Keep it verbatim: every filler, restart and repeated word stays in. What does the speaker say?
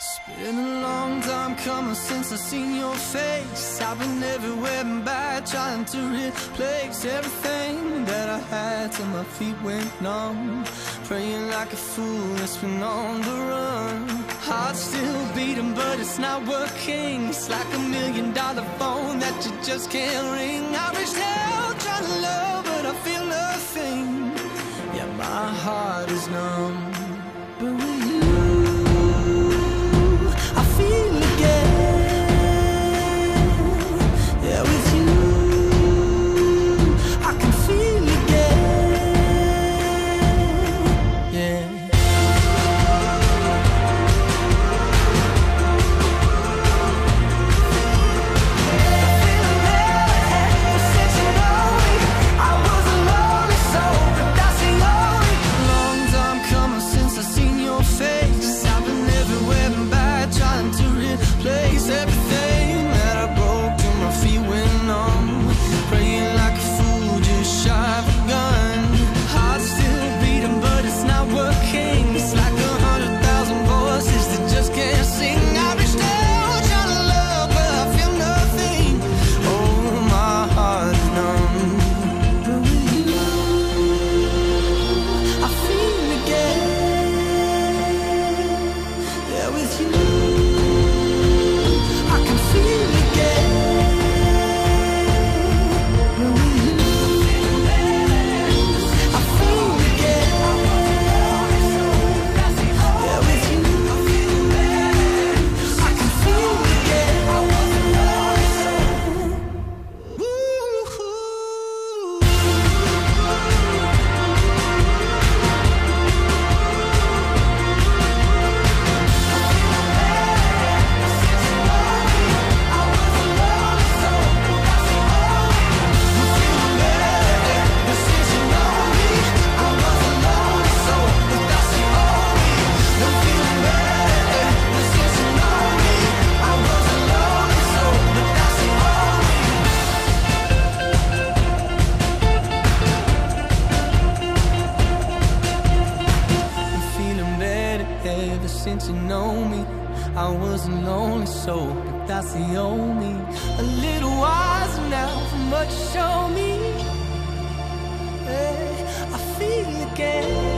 It's been a long time coming since I seen your face. I've been everywhere and back, trying to replace everything that I had till my feet went numb. Praying like a fool, it's been on the run. Heart still beating, but it's not working. It's like a million dollar phone that you just can't ring. I reached out trying to love, but I feel nothing. Yeah, my heart is numb. But with you, I feel again. Yeah, with you, I can feel again. Yeah. Place everything that I broke till my feet went numb. Praying like a fool, just shy of a gun. Heart still beating, but it's not working. It's like a hundred thousand voices that just can't sing. I reached out trying to love, but I feel nothing. Oh, my heart is numb. But with you, I feel again. Yeah, with you, ever since you know me, I wasn't lonely, so but that's the only. A little wiser now from what you show me. Hey, I feel again.